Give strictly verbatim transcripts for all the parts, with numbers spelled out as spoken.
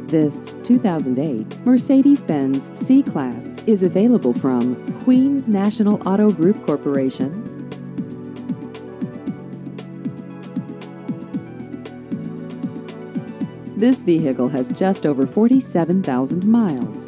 This two thousand eight Mercedes-Benz C-Class is available from Queens National Auto Group Corporation. This vehicle has just over forty-seven thousand miles.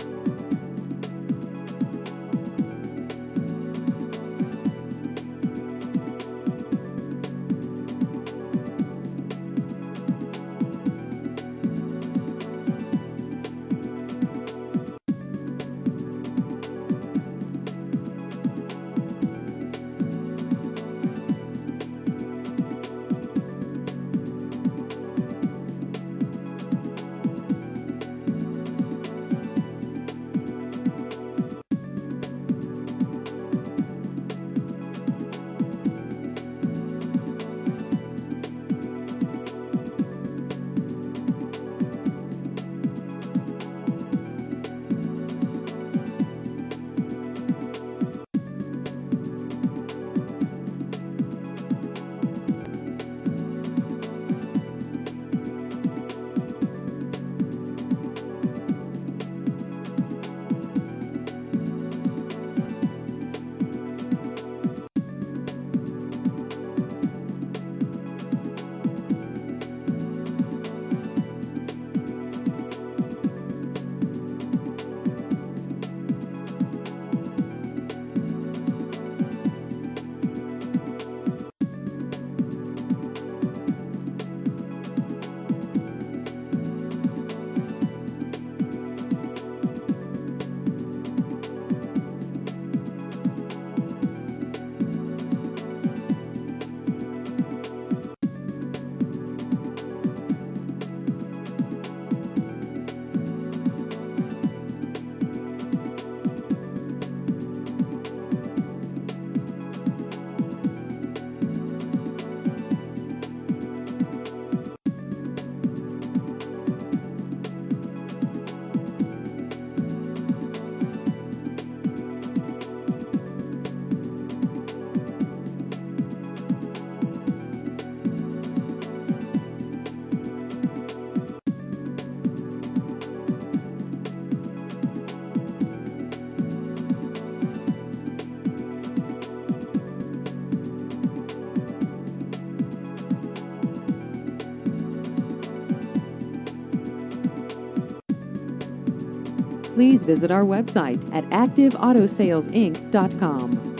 Please visit our website at active auto sales inc dot com.